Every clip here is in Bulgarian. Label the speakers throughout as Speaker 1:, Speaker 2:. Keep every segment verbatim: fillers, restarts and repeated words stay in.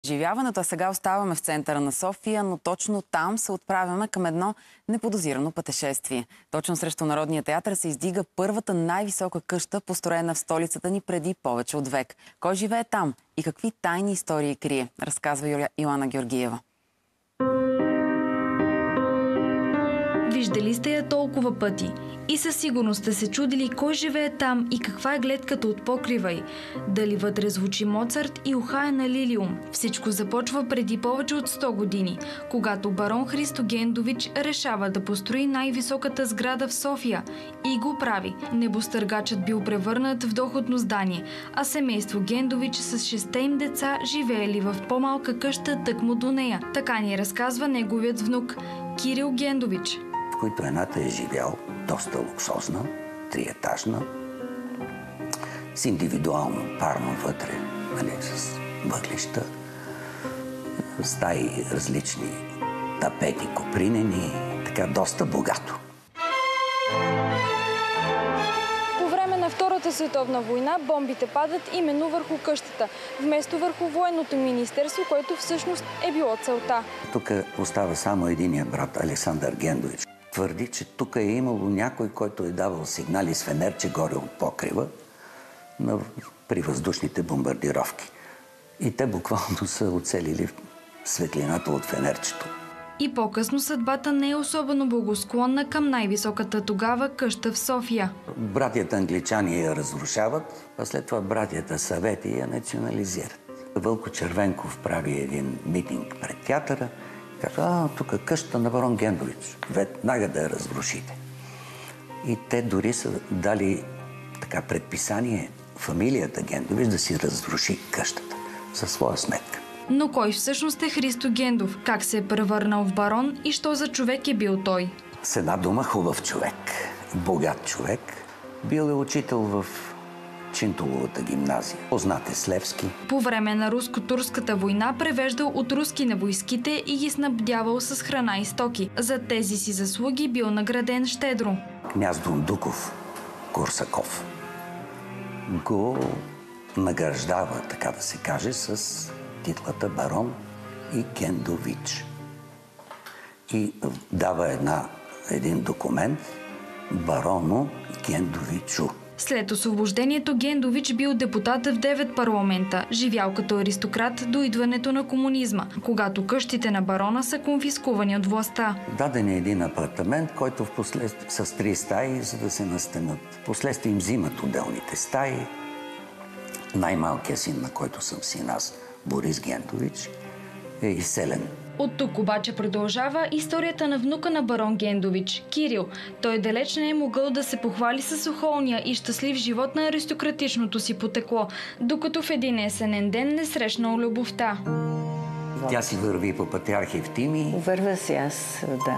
Speaker 1: Живяването, а сега оставаме в центъра на София, но точно там се отправяме към едно неподозирано пътешествие. Точно срещу Народния театър се издига първата най-висока къща, построена в столицата ни преди повече от век. Кой живее там и какви тайни истории крие, разказва Йоана Георгиева.
Speaker 2: Виждали сте я толкова пъти и със сигурност сте се чудили кой живее там и каква е гледката от покрива й. Дали вътре звучи Моцарт и ухае на Лилиум. Всичко започва преди повече от сто години, когато барон Христо Гендович решава да построи най-високата сграда в София и го прави. Небостъргачът бил превърнат в доходно здание, а семейство Гендович с шестте им деца живеели в по-малка къща тъкмо до нея. Така ни разказва неговият внук Кирил Гендович.
Speaker 3: В които едната е живял доста луксозна, триетажна, с индивидуално парно вътре, нали, с въглища, стаи различни тапети, копринени, така доста богато.
Speaker 4: По време на Втората световна война бомбите падат именно върху къщата, вместо върху военното министерство, което всъщност е било целта.
Speaker 3: Тук остава само единия брат, Александър Гендович. Твърди, че тук е имало някой, който е давал сигнали с фенерче горе от покрива на, при въздушните бомбардировки. И те буквално са оцелили светлината от фенерчето.
Speaker 2: И по-късно съдбата не е особено благосклонна към най-високата тогава къща в София.
Speaker 3: Братята англичани я разрушават, а след това братята съвети я национализират. Вълко Червенков прави един митинг пред театъра. Казва, а, тук е къщата на барон Гендович. Веднага да я разрушите. И те дори са дали така предписание фамилията Гендович да си разруши къщата със своя сметка.
Speaker 2: Но кой всъщност е Христо Гендов? Как се е превърнал в барон и що за човек е бил той?
Speaker 3: С една дума хубав човек, богат човек. Бил е учител в Чинтуловата гимназия. Познат е Слевски.
Speaker 2: По време на руско-турската война превеждал от руски на войските и ги снабдявал с храна и стоки. За тези си заслуги бил награден щедро.
Speaker 3: Княз Дондуков Корсаков го награждава, така да се каже, с титлата барон и Гендович. И дава една, един документ бароно Гендовичу.
Speaker 2: След освобождението Гендович бил депутат в девет парламента, живял като аристократ до идването на комунизма, когато къщите на барона са конфискувани от властта.
Speaker 3: Даден е един апартамент, който впоследствие с три стаи, за да се настанат. Впоследствие им взимат отделните стаи. Най-малкият син, на който съм син аз, Борис Гендович, е изселен.
Speaker 2: От тук обаче продължава историята на внука на барон Гендович, Кирил. Той далеч не е могъл да се похвали с охолния и щастлив живот на аристократичното си потекло, докато в един есенен ден не срещнал любовта.
Speaker 3: Тя си върви по Патриарх Евтимий.
Speaker 5: Вървя си аз, да.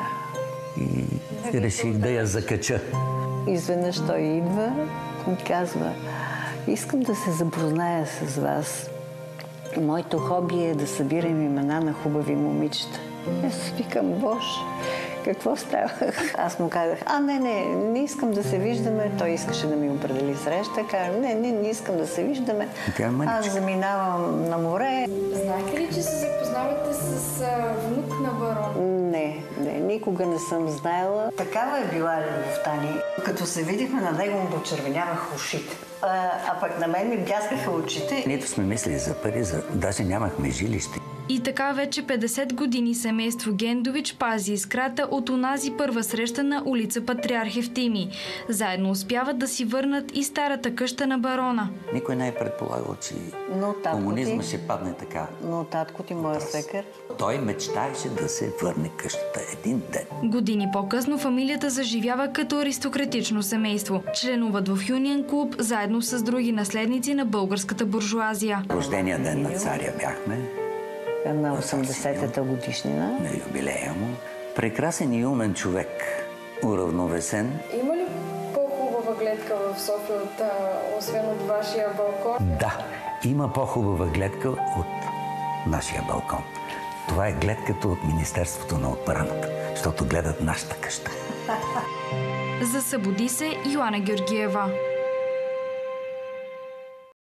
Speaker 3: И реших да я закача.
Speaker 5: Изведнъж той идва и казва, искам да се запозная с вас. Моето хоби е да събирам имена на хубави момичета. Аз викам, Боже, какво става? Аз му казах, а не, не, не искам да се виждаме. Той искаше да ми определи среща. Казах, не, не, не искам да се виждаме. Аз заминавам на море.
Speaker 4: Знаете ли, че се запознавате с а, внук на барон?
Speaker 5: Не, не, никога не съм знаела. Такава е била любовта ни. Като се видихме, на него му почервеняваха ушите. А, а пък на мен ми бляскаха очите.
Speaker 3: Нито сме мислили за пари, за... даже нямахме жилище.
Speaker 2: И така вече петдесет години семейство Гендович пази искрата от онази първа среща на улица Патриарх Евтимий. Заедно успяват да си върнат и старата къща на барона.
Speaker 3: Никой не е предполагал, че комунизма ти... ще падне така.
Speaker 5: Но татко ти, моя свекър.
Speaker 3: Той мечтаеше да се върне къщата един ден.
Speaker 2: Години по-късно фамилията заживява като аристократично семейство. Членуват в Юнион клуб заедно с други наследници на българската буржуазия.
Speaker 3: Рождения ден на царя бяхме.
Speaker 5: На осемдесетата годишнина.
Speaker 3: На юбилея му. Прекрасен и умен човек. Уравновесен.
Speaker 4: Има ли по-хубава гледка в София, от, а, освен от вашия балкон?
Speaker 3: Да, има по-хубава гледка от нашия балкон. Това е гледката от Министерството на отбраната, защото гледат нашата къща.
Speaker 2: За Събуди се, Йоана Георгиева.